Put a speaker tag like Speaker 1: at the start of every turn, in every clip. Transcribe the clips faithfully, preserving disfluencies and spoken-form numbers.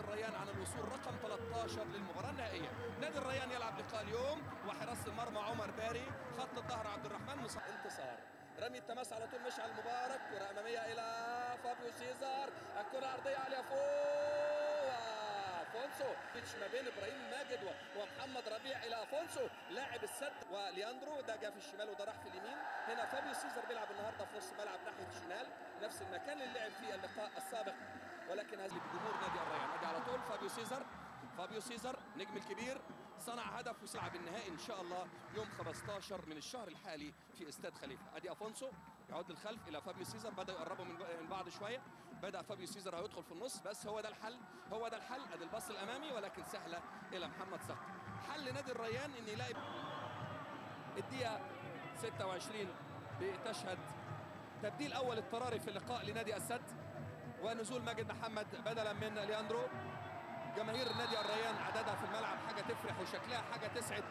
Speaker 1: الريان عن الوصول رقم ثلاثة عشر للمباراة النهائية. نادي الريان يلعب لقاء اليوم وحراسة المرمى عمر باري، خط الظهر عبد الرحمن مصطفى. انتصار، رمي التماس على طول مشعل مبارك، كرة أمامية إلى فابيو سيزار، الكرة عرضية على فوق أفونسو، ما بين إبراهيم ماجد ومحمد ربيع إلى أفونسو لاعب السد ولياندرو، ده جاء في الشمال وده راح في اليمين. هنا فابيو سيزار بيلعب النهارده في نص ملعب ناحية الشمال، نفس المكان اللي لعب فيه اللقاء السابق، ولكن هذا بجمهور نادي الريان. ادي على طول فابيو سيزار، فابيو سيزار نجم الكبير صنع هدف وسيلعب النهائي ان شاء الله يوم خمسة عشر من الشهر الحالي في استاد خليفه. ادي افونسو يعود للخلف الى فابيو سيزار، بدا يقربوا من بعض شويه، بدا فابيو سيزار هيدخل في النص، بس هو ده الحل، هو ده الحل. ادي الباص الامامي ولكن سهله الى محمد صقر. حل نادي الريان ان يلاقي الدقيقه ستة وعشرين بتشهد تبديل اول اضطراري في اللقاء لنادي السد ونزول ماجد محمد بدلا من لياندرو. جماهير نادي الريان عددها في الملعب حاجه تفرح وشكلها حاجه تسعد،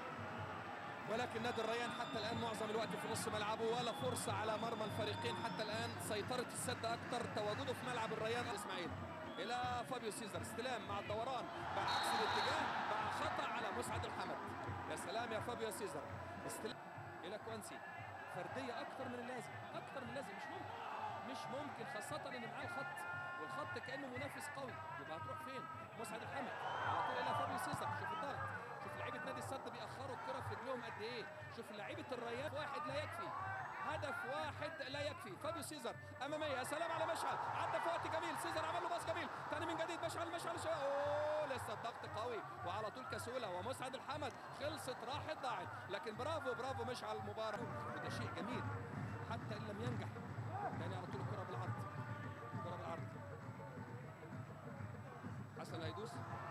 Speaker 1: ولكن نادي الريان حتى الان معظم الوقت في نص ملعبه ولا فرصه على مرمى الفريقين حتى الان. سيطره السد اكثر، تواجده في ملعب الريان. اسماعيل الى فابيو سيزار، استلام مع الدوران بعكس الاتجاه مع خطا على مسعد الحمد. يا سلام يا فابيو سيزار، استلام الى كوانسي، فرديه اكثر من اللازم، اكثر من اللازم، مش ممكن مش ممكن خاصه ان معاه الخط والخط كانه منافس قوي، يبقى هتروح فين؟ مسعد الحمد على طول الى فابيو سيزار. شوف الضغط، شوف لعيبه نادي السد بيأخروا الكره في رجلهم قد ايه، شوف لعيبه الريان واحد لا يكفي، هدف واحد لا يكفي. فابيو سيزار اماميه، يا سلام على مشعل، عدى في وقت جميل، سيزار عمل له باص جميل، ثاني من جديد مشعل مشعل شو... اوه لسه الضغط قوي وعلى طول كسوله، ومسعد الحمد خلصت راحت ضاعت، لكن برافو برافو مشعل مبارك، وده شيء جميل حتى ان لم ينجح. يعني على طول الكره بالعرض، الكره بالعرض، حسن هيدوس